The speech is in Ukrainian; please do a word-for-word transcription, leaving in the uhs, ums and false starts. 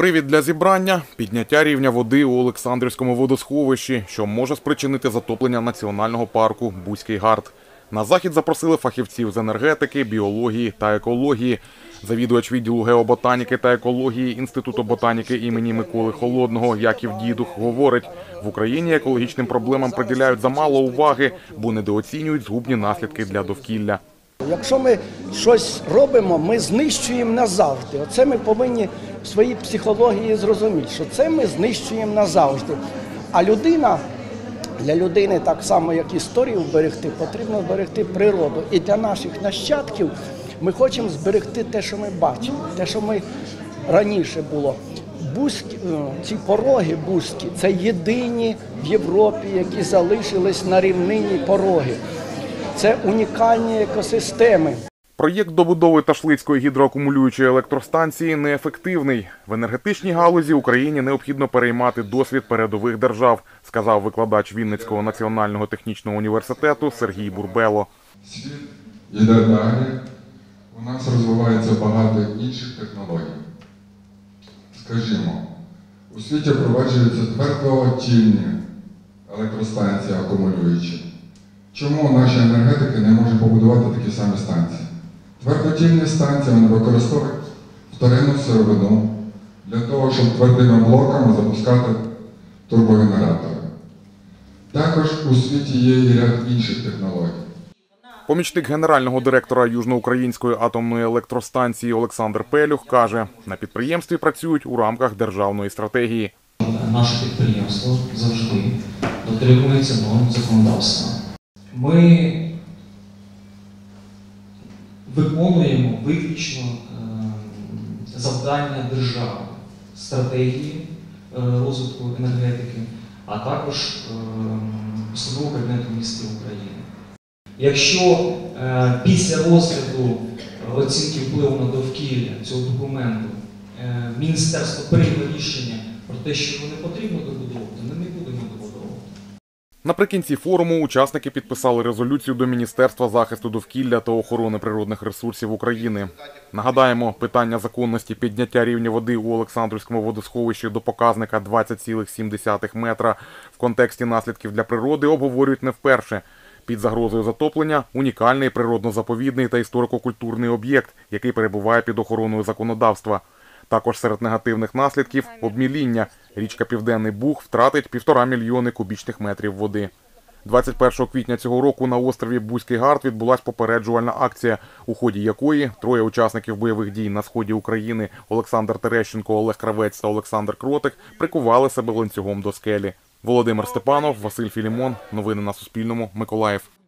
Привід для зібрання – підняття рівня води у Олександрівському водосховищі, що може спричинити затоплення національного парку Бузький Гард. На захід запросили фахівців з енергетики, біології та екології. Завідувач відділу геоботаніки та екології Інституту ботаніки імені Миколи Холодного Яків Дідух говорить, в Україні екологічним проблемам приділяють замало уваги, бо недооцінюють згубні наслідки для довкілля. Якщо ми щось робимо, ми знищуємо назавжди. Оце ми повинні в своїй психології зрозуміти, що це ми знищуємо назавжди. А людина, для людини так само, як історію вберегти, потрібно зберегти природу. І для наших нащадків ми хочемо зберегти те, що ми бачимо, те, що ми раніше було. Бузькі, ці пороги бузькі – це єдині в Європі, які залишились на рівнині пороги. Це унікальні екосистеми. Проєкт добудови Ташлицької гідроакумулюючої електростанції неефективний. В енергетичній галузі Україні необхідно переймати досвід передових держав, сказав викладач Вінницького національного технічного університету Сергій Бурбело. Світ йде далі, у нас розвивається багато інших технологій. Скажімо, у світі впроваджуються твердотільні електростанції акумулюючі. Чому наші енергетики не можуть побудувати такі самі станції? Твердотільні станції вони використовують вторинну сировину для того, щоб твердими блоками запускати турбогенератори. Також у світі є і ряд інших технологій. Помічник генерального директора Южноукраїнської атомної електростанції Олександр Пелюх каже, на підприємстві працюють у рамках державної стратегії. Наше підприємство завжди дотримується норм законодавства. Ми виконуємо виключно завдання держави, стратегії розвитку енергетики, а також Постанови Кабінету Міністрів України. Якщо після розгляду оцінки впливу на довкілля цього документу міністерство прийме рішення про те, що його не потрібно добудовувати, ми не будемо добудовувати. Наприкінці форуму учасники підписали резолюцію до Міністерства захисту довкілля та охорони природних ресурсів України. Нагадаємо, питання законності підняття рівня води у Олександрівському водосховищі до показника двадцять цілих сім десятих метра в контексті наслідків для природи обговорюють не вперше. Під загрозою затоплення – унікальний природно-заповідний та історико-культурний об'єкт, який перебуває під охороною законодавства. Також серед негативних наслідків – обміління. Річка Південний Буг втратить півтора мільйони кубічних метрів води. двадцять першого квітня цього року на острові Бузький Гард відбулась попереджувальна акція, у ході якої троє учасників бойових дій на сході України – Олександр Терещенко, Олег Кравець та Олександр Кротик – прикували себе ланцюгом до скелі. Володимир Степанов, Василь Філімон. Новини на Суспільному. Миколаїв.